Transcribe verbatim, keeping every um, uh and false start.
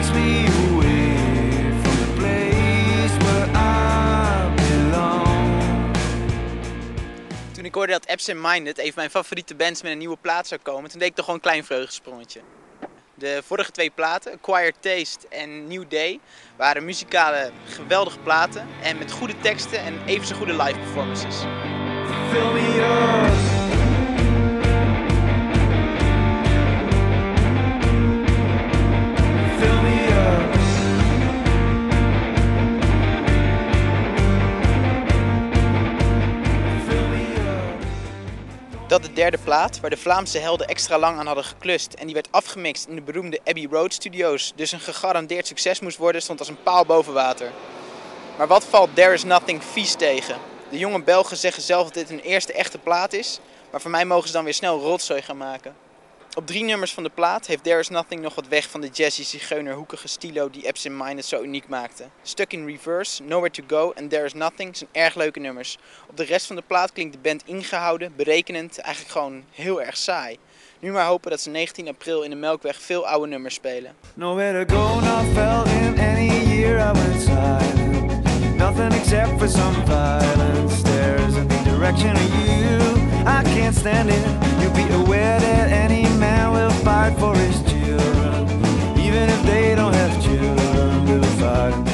takes me away from the place where I belong. Toen ik hoorde dat Absent Minded, een van mijn favoriete bands, met een nieuwe plaat zou komen, toen deed ik toch gewoon een klein vreugdesprongetje. De vorige twee platen, Acquired Taste en New Day, waren muzikale geweldige platen en met goede teksten en even zo goede live performances. Fill me up. Fill me up. Fill me up. Dat de derde plaat, waar de Vlaamse helden extra lang aan hadden geklust en die werd afgemixt in de beroemde Abbey Road Studios, dus een gegarandeerd succes moest worden, stond als een paal boven water. Maar wat valt There Is Nothing vies tegen? De jonge Belgen zeggen zelf dat dit hun eerste echte plaat is, maar voor mij mogen ze dan weer snel rotzooi gaan maken. Op drie nummers van de plaat heeft There Is Nothing nog wat weg van de jazzy zigeunerhoekige stilo die Absent Minded zo uniek maakte. Stuck in Reverse, Nowhere to Go en There Is Nothing zijn erg leuke nummers. Op de rest van de plaat klinkt de band ingehouden, berekenend, eigenlijk gewoon heel erg saai. Nu maar hopen dat ze negentien april in de Melkweg veel oude nummers spelen. Nowhere to go, not felt in any year I went silent. Nothing except for some violence. There's in the direction of you. I can't stand it. You'll be aware that any man will fight for his children. Even if they don't have children, they'll fight.